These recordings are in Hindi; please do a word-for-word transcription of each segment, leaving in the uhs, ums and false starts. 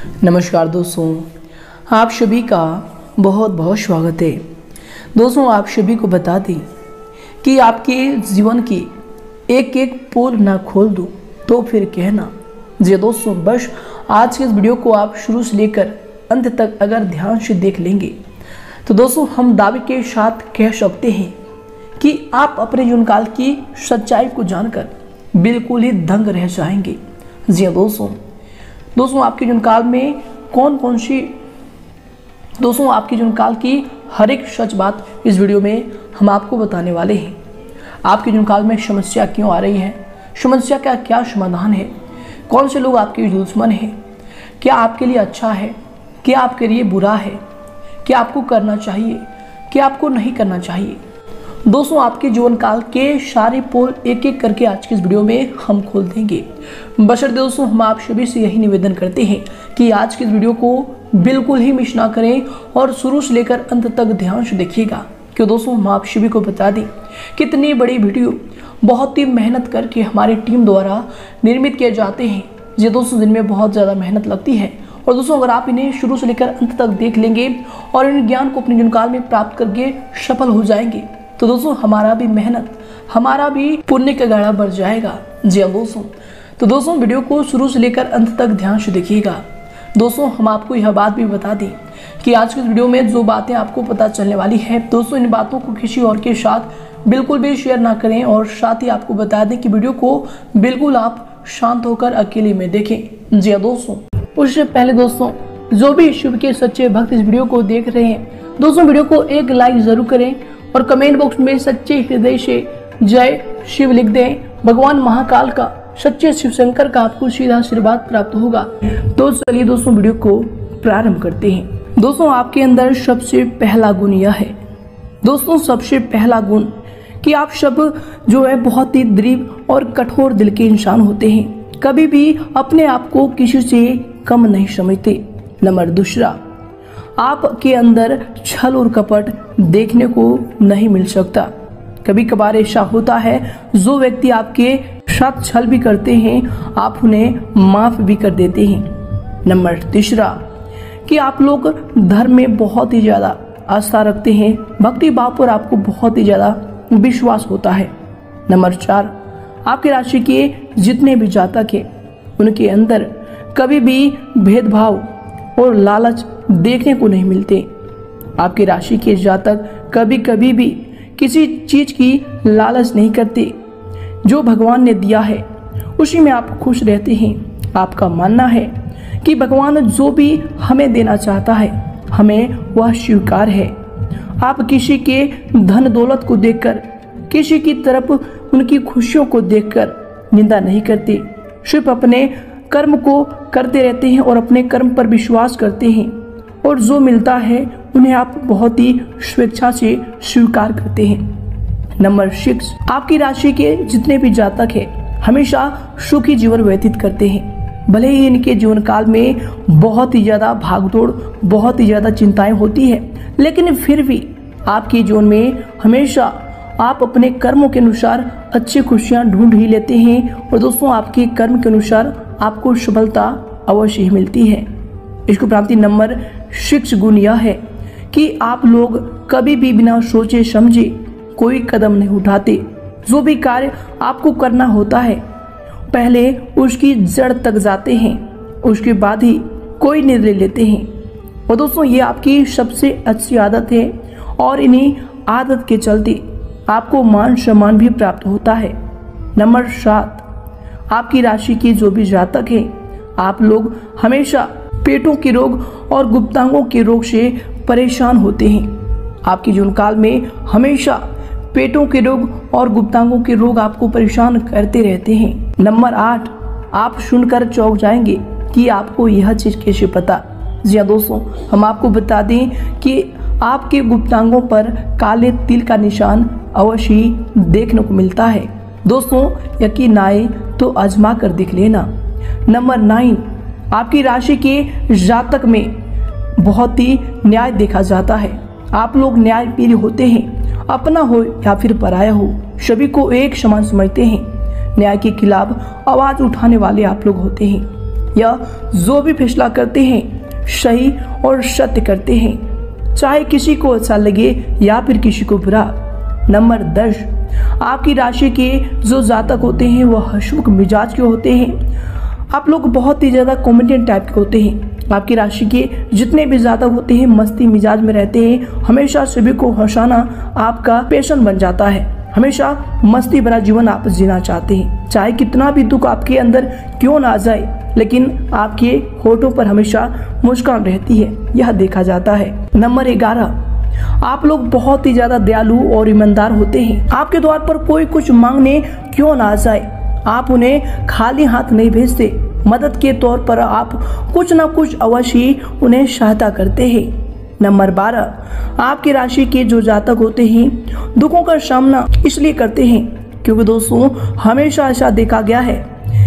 नमस्कार दोस्तों, आप सभी का बहुत बहुत स्वागत है। दोस्तों, आप सभी को बता दें कि आपके जीवन की एक एक पोल ना खोल दूं तो फिर कहना। जी दोस्तों, बस आज के इस वीडियो को आप शुरू से लेकर अंत तक अगर ध्यान से देख लेंगे तो दोस्तों हम दावे के साथ कह सकते हैं कि आप अपने जीवन काल की सच्चाई को जानकर बिल्कुल ही दंग रह जाएंगे। जी हाँ दोस्तों, दोस्तों आपके जीवन काल में कौन कौन सी दोस्तों आपके जीवन काल की हर एक सच बात इस वीडियो में हम आपको बताने वाले हैं। आपके जीवन काल में समस्या क्यों आ रही है, समस्या का क्या समाधान है, कौन से लोग आपके दुश्मन हैं, क्या आपके लिए अच्छा है, क्या आपके लिए बुरा है, क्या आपको करना चाहिए, क्या आपको नहीं करना चाहिए। दोस्तों आपके जीवन काल के सारे पोल एक एक करके आज की इस वीडियो में हम खोल देंगे। बशर्ते दोस्तों हम आप सभी से यही निवेदन करते हैं कि आज की इस वीडियो को बिल्कुल ही मिस ना करें और शुरू से लेकर अंत तक ध्यान से देखिएगा। क्यों दोस्तों हम आप सभी को बता दें कितनी बड़ी वीडियो बहुत ही मेहनत करके हमारी टीम द्वारा निर्मित किए जाते हैं। ये दोस्तों जिनमें बहुत ज़्यादा मेहनत लगती है और दोस्तों अगर आप इन्हें शुरू से लेकर अंत तक देख लेंगे और इन ज्ञान को अपने जीवन काल में प्राप्त करके सफल हो जाएंगे तो दोस्तों हमारा भी मेहनत, हमारा भी पुण्य का गाड़ा बढ़ जाएगा। जी हाँ दोस्तों, तो दोस्तों वीडियो को शुरू से लेकर अंत तक ध्यान से देखिएगा। दोस्तों हम आपको यह बात भी बता दें कि आज के वीडियो में जो बातें आपको पता चलने वाली है दोस्तों इन बातों को किसी और के साथ बिल्कुल भी शेयर ना करें और साथ ही आपको बता दें कि वीडियो को बिल्कुल आप शांत होकर अकेले में देखें। जी हाँ दोस्तों, उससे पहले दोस्तों जो भी शिव के सच्चे भक्त इस वीडियो को देख रहे हैं दोस्तों वीडियो को एक लाइक जरूर करें और कमेंट बॉक्स में सच्चे हृदय से जय शिव लिख दें। भगवान महाकाल का, सच्चे शिव शंकर का आपको सीधा आशीर्वाद प्राप्त होगा। तो चलिए दोस्तों वीडियो को प्रारंभ करते हैं। दोस्तों आपके अंदर सबसे पहला गुण यह है दोस्तों सबसे पहला गुण कि आप सब जो है बहुत ही दृढ़ और कठोर दिल के इंसान होते हैं, कभी भी अपने आप को किसी से कम नहीं समझते। नंबर दूसरा, आपके अंदर छल और कपट देखने को नहीं मिल सकता। कभी कभार ऐसा होता है जो व्यक्ति आपके साथ छल भी करते हैं आप उन्हें माफ भी कर देते हैं। नंबर तीसरा कि आप लोग धर्म में बहुत ही ज्यादा आस्था रखते हैं, भक्ति भाव पर आपको बहुत ही ज्यादा विश्वास होता है। नंबर चार, आपकी राशि के जितने भी जातक हैं उनके अंदर कभी भी भेदभाव और लालच देखने को नहीं मिलते। आपकी राशि के जातक कभी कभी भी किसी चीज की लालच नहीं करते, जो भगवान ने दिया है उसी में आप खुश रहते हैं। आपका मानना है कि भगवान जो भी हमें देना चाहता है हमें वह स्वीकार है। आप किसी के धन दौलत को देखकर, किसी की तरफ उनकी खुशियों को देखकर निंदा नहीं करते, सिर्फ अपने कर्म को करते रहते हैं और अपने कर्म पर विश्वास करते हैं और जो मिलता है उन्हें आप बहुत ही स्वेच्छा से स्वीकार करते हैं। नंबर सिक्स, आपकी राशि के जितने भी जातक हैं हमेशा सुखी जीवन व्यतीत करते हैं। भले ही इनके जीवन काल में बहुत ही ज्यादा भागदौड़, बहुत ही ज्यादा चिंताएं होती है, लेकिन फिर भी आपके जीवन में हमेशा आप अपने कर्मों के अनुसार अच्छी खुशियां ढूंढ ही लेते हैं और दोस्तों आपके कर्म के अनुसार आपको सफलता अवश्य ही मिलती है। इसको प्राप्ति नंबर सिक्स गुण यह है कि आप लोग कभी भी बिना सोचे समझे कोई कदम नहीं उठाते। जो भी कार्य आपको करना होता है पहले उसकी जड़ तक जाते हैं, उसके बाद ही कोई निर्णय लेते हैं। और दोस्तों ये आपकी सबसे अच्छी आदत है और इन्हीं आदत के चलते आपको मान सम्मान भी प्राप्त होता है। नंबर सात, आपकी राशि के जो भी जातक हैं आप लोग हमेशा पेटों के रोग और गुप्तांगों के रोग से परेशान होते हैं। आपके जीवन काल में हमेशा पेटों के रोग और गुप्तांगों के रोग आपको परेशान करते रहते हैं। नंबर आठ, आप सुनकर चौंक जाएंगे कि आपको यह चीज कैसे पता। जी हाँ दोस्तों, हम आपको बता दें कि आपके गुप्तांगों पर काले तिल का निशान अवश्य देखने को मिलता है। दोस्तों यकीन आए तो आजमा कर देख लेना। नंबर नाइन, आपकी राशि के जातक में बहुत ही न्याय देखा जाता है। आप लोग न्याय प्रिय होते हैं, अपना हो या फिर पराया हो सभी को एक समान समझते हैं। न्याय के खिलाफ आवाज उठाने वाले आप लोग होते हैं। या जो भी फैसला करते हैं सही और सत्य करते हैं, चाहे किसी को अच्छा लगे या फिर किसी को बुरा। नंबर दस, आपकी राशि के जो जातक होते हैं वह हंसमुख मिजाज के होते हैं। आप लोग बहुत ही ज़्यादा कॉमेडियन टाइप के होते हैं। आपकी राशि के जितने भी जातक होते हैं मस्ती मिजाज में रहते हैं। हमेशा सभी को हंसाना आपका पैशन बन जाता है। हमेशा मस्ती भरा जीवन आप जीना चाहते हैं। चाहे कितना भी दुख आपके अंदर क्यों ना आ जाए, लेकिन आपके होठों पर हमेशा मुस्कान रहती है, यह देखा जाता है। नंबर ग्यारह, आप लोग बहुत ही ज्यादा दयालु और ईमानदार होते हैं। आपके द्वार पर कोई कुछ मांगने क्यों ना आ जाए, आप उन्हें खाली हाथ नहीं भेजते। मदद के तौर पर आप कुछ ना कुछ अवश्य उन्हें सहायता करते हैं। नंबर बारह, आपकी राशि के जो जातक होते हैं दुखों का सामना इसलिए करते हैं क्योंकि दोस्तों हमेशा ऐसा देखा गया है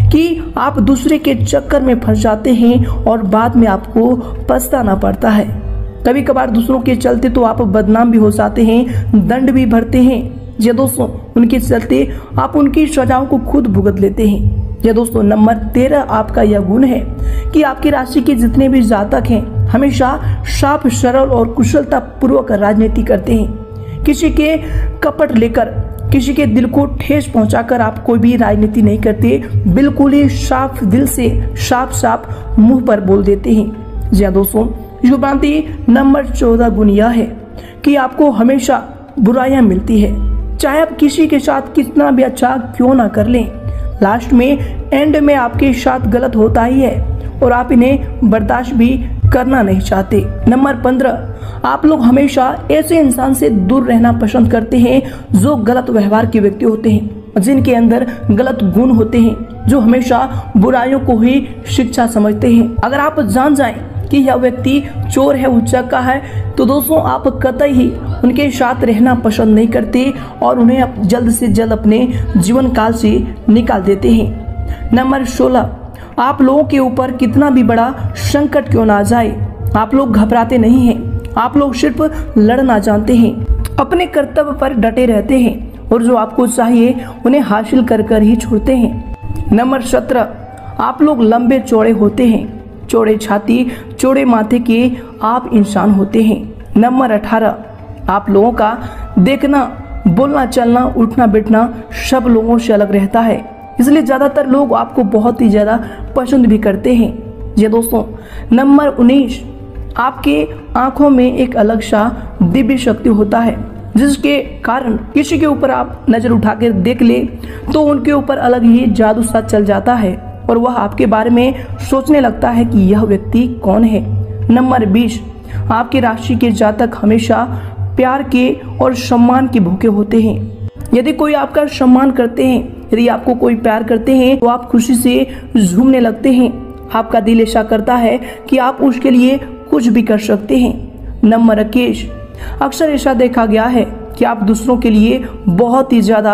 कि आप दूसरे के चक्कर में फंस जाते हैं और बाद में आपको पछताना पड़ता है। कभी कभार दूसरों के चलते तो आप बदनाम भी हो जाते हैं, दंड भी भरते हैं। ये दोस्तों उनके चलते आप उनकी सजाओं को खुद भुगत लेते हैं। ये दोस्तों नंबर तेरह, आपका यह गुण है कि आपकी राशि के जितने भी जातक हैं हमेशा साफ सरल और कुशलता पूर्वक राजनीति करते हैं। किसी के कपट लेकर, किसी के दिल को ठेस पहुंचाकर आप कोई भी राजनीति नहीं करते। बिल्कुल ही साफ दिल से साफ साफ मुंह पर बोल देते हैं। जी हाँ दोस्तों, युगांती नंबर चौदह गुण यह है कि आपको हमेशा बुराइयां मिलती है। चाहे आप किसी के साथ कितना भी अच्छा क्यों ना कर लें, लास्ट में एंड में आपके साथ गलत होता ही है और आप इन्हें बर्दाश्त भी करना नहीं चाहते। नंबर पंद्रह, आप लोग हमेशा ऐसे इंसान से दूर रहना पसंद करते हैं जो गलत व्यवहार के व्यक्ति होते हैं, जिनके अंदर गलत गुण होते हैं, जो हमेशा बुराइयों को ही शिक्षा समझते हैं। अगर आप जान जाएं कि यह व्यक्ति चोर है, उच्चका है, तो दोस्तों आप कतई ही उनके साथ रहना पसंद नहीं करते और उन्हें जल्द से जल्द अपने जीवन काल से निकाल देते हैं। नंबर सोलह, आप लोगों के ऊपर कितना भी बड़ा संकट क्यों ना आ जाए, आप लोग घबराते नहीं हैं। आप लोग सिर्फ लड़ना जानते हैं, अपने कर्तव्य पर डटे रहते हैं और जो आपको चाहिए उन्हें हासिल कर कर ही छोड़ते हैं। नंबर सत्रह, आप लोग लंबे चौड़े होते हैं, चौड़े छाती चौड़े माथे के आप इंसान होते हैं। नंबर अठारह, आप लोगों का देखना, बोलना, चलना, उठना बैठना सब लोगों से अलग रहता है, इसलिए ज़्यादातर लोग आपको बहुत ही ज़्यादा पसंद भी करते हैं। ये दोस्तों नंबर उन्नीस, आपके आंखों में एक अलग सा दिव्य शक्ति होता है, जिसके कारण किसी के ऊपर आप नज़र उठाकर देख ले तो उनके ऊपर अलग ही जादू सा चल जाता है और वह आपके बारे में सोचने लगता है कि यह व्यक्ति कौन है। नंबर बीस, आपकी राशि के जातक हमेशा प्यार के और सम्मान के भूखे होते हैं। यदि कोई आपका सम्मान करते हैं, यदि आपको कोई प्यार करते हैं तो आप खुशी से झूमने लगते हैं। आपका दिल ऐसा करता है कि आप उसके लिए कुछ भी कर सकते हैं। नंबर इक्कीस, अक्सर ऐसा देखा गया है कि आप दूसरों के लिए बहुत ही ज़्यादा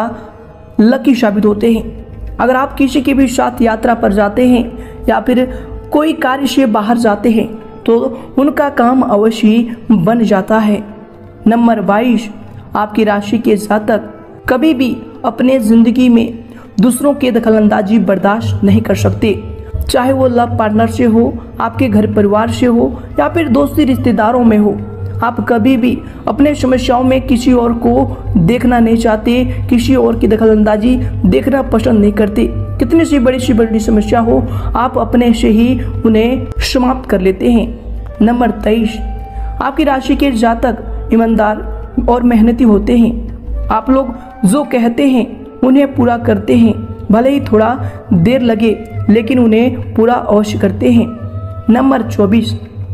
लकी साबित होते हैं। अगर आप किसी के भी साथ यात्रा पर जाते हैं या फिर कोई कार्य से बाहर जाते हैं तो उनका काम अवश्य बन जाता है। नंबर बाईस, आपकी राशि के जातक कभी भी अपने जिंदगी में दूसरों के दखलंदाजी बर्दाश्त नहीं कर सकते, चाहे वो लव पार्टनर से हो, आपके घर परिवार से हो या फिर दोस्ती रिश्तेदारों में हो। आप कभी भी अपने समस्याओं में किसी और को देखना नहीं चाहते, किसी और की दखलंदाजी देखना पसंद नहीं करते। कितनी सी बड़ी सी बड़ी समस्या हो आप अपने से ही उन्हें समाप्त कर लेते हैं। नंबर तेईस, आपकी राशि के जातक ईमानदार और मेहनती होते हैं। आप लोग जो कहते हैं उन्हें पूरा करते हैं, भले ही थोड़ा देर लगे लेकिन उन्हें पूरा अवश्य करते हैं। नंबर चौबीस,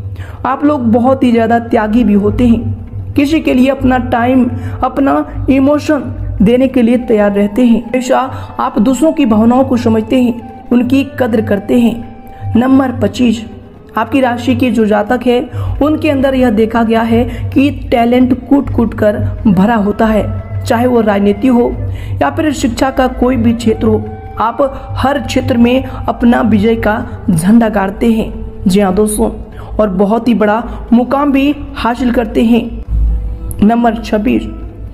आप लोग बहुत ही ज़्यादा त्यागी भी होते हैं, किसी के लिए अपना टाइम, अपना इमोशन देने के लिए तैयार रहते हैं। हमेशा आप दूसरों की भावनाओं को समझते हैं, उनकी कद्र करते हैं। नंबर पच्चीस, आपकी राशि के जो जातक है उनके अंदर यह देखा गया है कि टैलेंट कूट कूट कर भरा होता है, चाहे वो राजनीति हो या फिर शिक्षा का कोई भी क्षेत्र हो। आप हर क्षेत्र में अपना विजय का झंडा गाड़ते हैं। जी हाँ दोस्तों, और बहुत ही बड़ा मुकाम भी हासिल करते हैं। नंबर छब्बीस,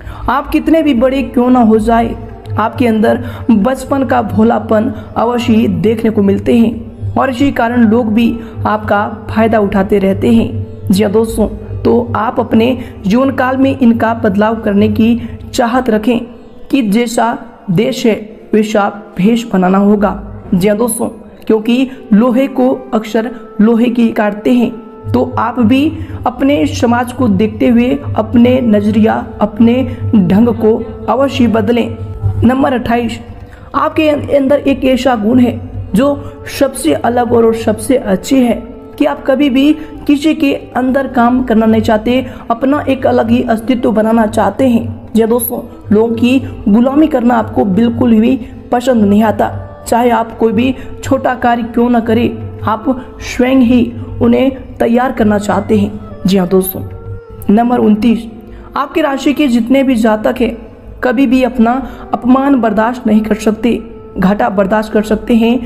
आप कितने भी बड़े क्यों ना हो जाए, आपके अंदर बचपन का भोलापन अवश्य देखने को मिलते हैं और इसी कारण लोग भी आपका फायदा उठाते रहते हैं। जी हाँ दोस्तों, तो आप अपने जीवन काल में इनका बदलाव करने की चाहत रखें कि जैसा देश है वैसा भेष बनाना होगा। जी हाँ दोस्तों, क्योंकि लोहे को अक्सर लोहे की काटते हैं, तो आप भी अपने समाज को देखते हुए अपने नजरिया अपने ढंग को अवश्य बदलें। नंबर अट्ठाईस, आपके अंदर एक ऐसा गुण है जो सबसे अलग और सबसे अच्छी है कि आप कभी भी किसी के अंदर काम करना नहीं चाहते, अपना एक अलग ही अस्तित्व बनाना चाहते हैं। जी दोस्तों, लोगों की गुलामी करना आपको बिल्कुल भी पसंद नहीं आता। चाहे आप कोई भी छोटा कार्य क्यों ना करें, आप स्वयं ही उन्हें तैयार करना चाहते हैं। जी हाँ दोस्तों। नंबर उनतीस, आपकी राशि के जितने भी जातक हैं कभी भी अपना अपमान बर्दाश्त नहीं कर सकते, घाटा बर्दाश्त कर सकते हैं,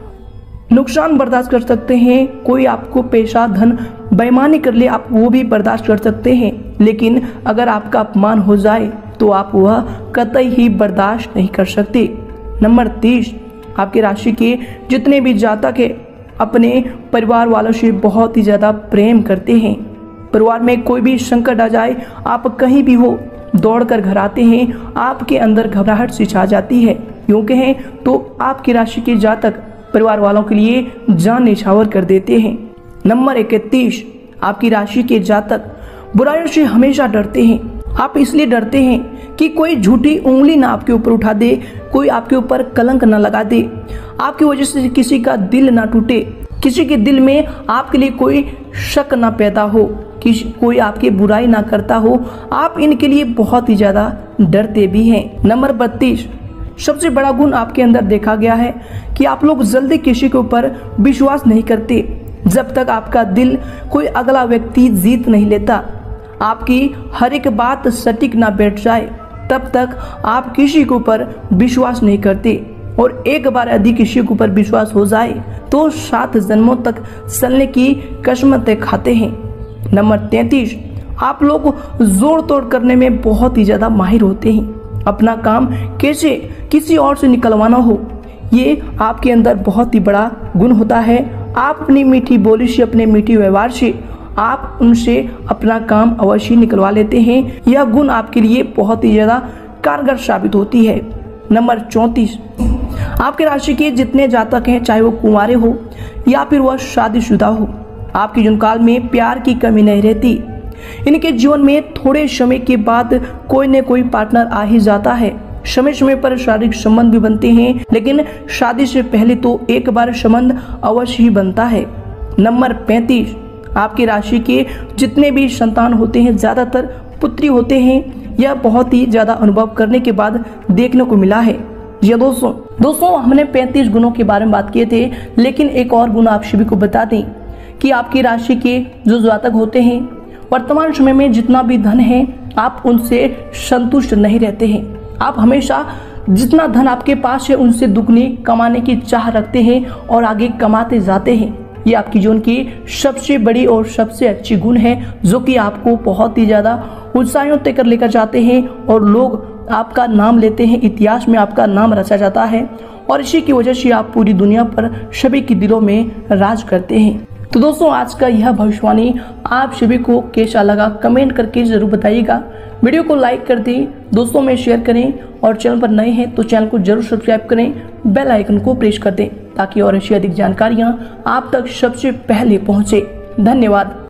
नुकसान बर्दाश्त कर सकते हैं, कोई आपको पैसा धन बेईमानी कर ले आप वो भी बर्दाश्त कर सकते हैं, लेकिन अगर आपका अपमान हो जाए तो आप वह कतई ही बर्दाश्त नहीं कर सकते। नंबर तीस, आपकी राशि के जितने भी जातक हैं अपने परिवार वालों से बहुत ही ज़्यादा प्रेम करते हैं। परिवार में कोई भी संकट आ जाए, आप कहीं भी हो दौड़कर घर आते हैं, आपके अंदर घबराहट सी छा जाती है। यूँ कहें तो आपकी राशि के जातक परिवार वालों के लिए जान न्यौछावर कर देते हैं। नंबर इकतीस, आपकी राशि के जातक बुराइयों से हमेशा डरते हैं। आप इसलिए डरते हैं कि कोई झूठी उंगली ना आपके ऊपर उठा दे, कोई आपके ऊपर कलंक ना लगा दे, आपकी वजह से किसी का दिल ना टूटे, किसी के दिल में आपके लिए कोई शक ना पैदा हो, किसी कोई आपकी बुराई ना करता हो। आप इनके लिए बहुत ही ज़्यादा डरते भी हैं। नंबर बत्तीस, सबसे बड़ा गुण आपके अंदर देखा गया है कि आप लोग जल्दी किसी के ऊपर विश्वास नहीं करते जब तक आपका दिल कोई अगला व्यक्ति जीत नहीं लेता। आपकी हर एक बात सटीक ना बैठ जाए तब तक आप किसी के ऊपर विश्वास नहीं करते, और एक बार यदि किसी के ऊपर विश्वास हो जाए तो सात जन्मों तक चलने की कसमतें खाते हैं। नंबर तैंतीस, आप लोग जोड़ तोड़ करने में बहुत ही ज़्यादा माहिर होते हैं। अपना काम कैसे किसी और से निकलवाना हो, ये आपके अंदर बहुत ही बड़ा गुण होता है। आप अपनी मीठी बोली से, अपने मीठी व्यवहार से आप उनसे अपना काम अवश्य निकलवा लेते हैं। यह गुण आपके लिए बहुत ही ज़्यादा कारगर साबित होती है। नंबर चौंतीस, आपके राशि के जितने जातक हैं, चाहे वो कुंवारे हो या फिर वह शादीशुदा हो, आपके जीवन काल में प्यार की कमी नहीं रहती। इनके जीवन में थोड़े समय के बाद कोई न कोई पार्टनर आ ही जाता है। समय समय पर शारीरिक संबंध भी बनते हैं, लेकिन शादी से पहले तो एक बार संबंध अवश्य ही बनता है। नंबर पैंतीस, आपकी राशि के जितने भी संतान होते हैं ज़्यादातर पुत्री होते हैं। यह बहुत ही ज़्यादा अनुभव करने के बाद देखने को मिला है। जी दोस्तों दोस्तों हमने पैंतीस गुणों के बारे में बात किए थे, लेकिन एक और गुण आप सभी को बता दें कि आपकी राशि के जो जातक होते हैं वर्तमान समय में जितना भी धन है आप उनसे संतुष्ट नहीं रहते हैं। आप हमेशा जितना धन आपके पास है उनसे दुगनी कमाने की चाह रखते हैं और आगे कमाते जाते हैं। ये आपकी जीवन की सबसे बड़ी और सबसे अच्छी गुण है, जो कि आपको बहुत ही ज़्यादा ऊंचाइयों तक कर लेकर जाते हैं और लोग आपका नाम लेते हैं, इतिहास में आपका नाम रचा जाता है, और इसी की वजह से आप पूरी दुनिया पर सभी के दिलों में राज करते हैं। तो दोस्तों आज का यह भविष्यवाणी आप सभी को कैसा लगा कमेंट करके जरूर बताइएगा। वीडियो को लाइक कर दें, दोस्तों में शेयर करें, और चैनल पर नए हैं तो चैनल को जरूर सब्सक्राइब करें, बेल आइकन को प्रेस कर दें ताकि और ऐसी अधिक जानकारियां आप तक सबसे पहले पहुंचे। धन्यवाद।